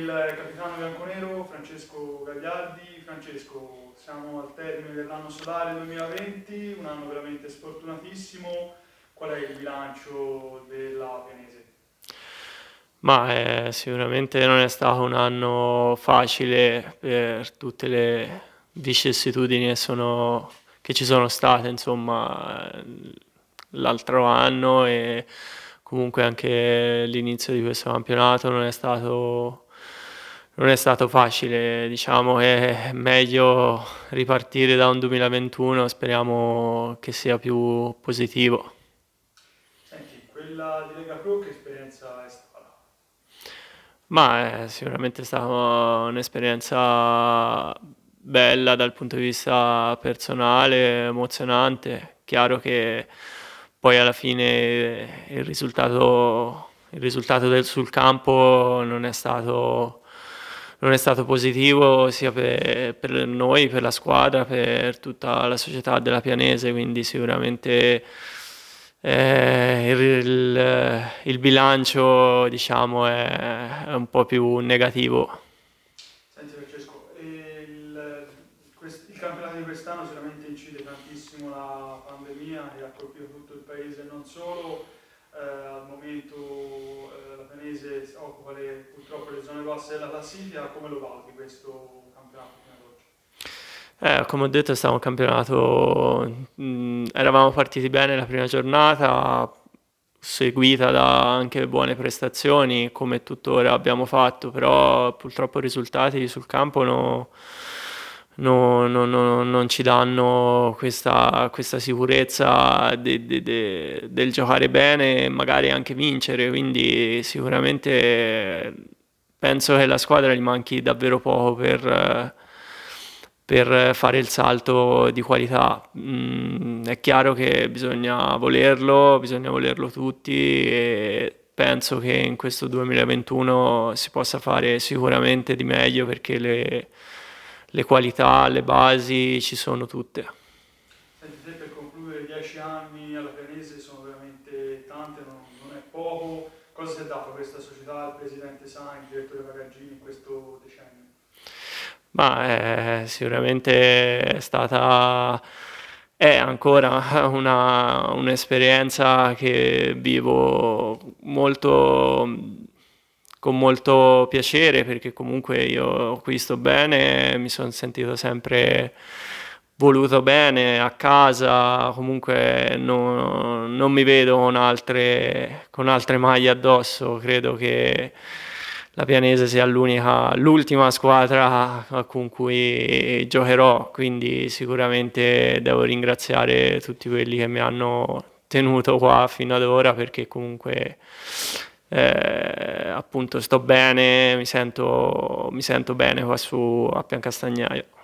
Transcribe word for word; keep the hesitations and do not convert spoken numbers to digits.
il capitano bianconero Francesco Gagliardi. Francesco, siamo al termine dell'anno solare duemilaventi, un anno veramente sfortunatissimo. Qual è il bilancio della Pianese? Ma eh, sicuramente non è stato un anno facile per tutte le vicissitudini che, sono, che ci sono state, insomma, l'altro anno e comunque anche l'inizio di questo campionato non è stato, non è stato facile. Diciamo che è meglio ripartire da un duemilaventuno, speriamo che sia più positivo. Senti, quella di Lega Pro che esperienza è stata? Ma è sicuramente stata un'esperienza bella dal punto di vista personale, emozionante. Chiaro che poi alla fine il risultato, il risultato del, sul campo non è stato, non è stato positivo sia per, per noi, per la squadra, per tutta la società della Pianese, quindi sicuramente eh, il, il- il bilancio, diciamo, è, è un po' più negativo. Senti Francesco, e il, quest- il campionato di quest'anno sicuramente incide tantissimo la pandemia che ha colpito tutto il paese e non solo. Eh, al momento eh, la Pianese occupa le- purtroppo le zone basse della classifica. Come lo valuti questo campionato fino ad oggi? Eh, come ho detto, è stato un campionato, mh, eravamo partiti bene la prima giornata, seguita da anche buone prestazioni, come tuttora abbiamo fatto, però purtroppo i risultati sul campo no- no- no- no- non ci danno questa, questa sicurezza de- de- de- del giocare bene e magari anche vincere, quindi sicuramente penso che la squadra gli manchi davvero poco per, eh, per fare il salto di qualità. Mm, è chiaro che bisogna volerlo, bisogna volerlo tutti e penso che in questo duemilaventuno si possa fare sicuramente di meglio perché le, le qualità, le basi ci sono tutte. Senti, te per concludere, dieci anni alla Pianese sono veramente tante, non, non è poco. Cosa si è dato a questa società, il presidente Sainz, il direttore Pagaggini in questo decennio? Ma eh, sicuramente è stata, è ancora una- un'esperienza che vivo molto, con molto piacere perché comunque io qui sto bene, mi sono sentito sempre voluto bene a casa, comunque no- non mi vedo con altre, con altre maglie addosso, credo che la Pianese sia l'unica, l'ultima squadra con cui giocherò, quindi sicuramente devo ringraziare tutti quelli che mi hanno tenuto qua fino ad ora perché comunque eh, appunto sto bene, mi sento, mi sento bene qua su a Piancastagnaio.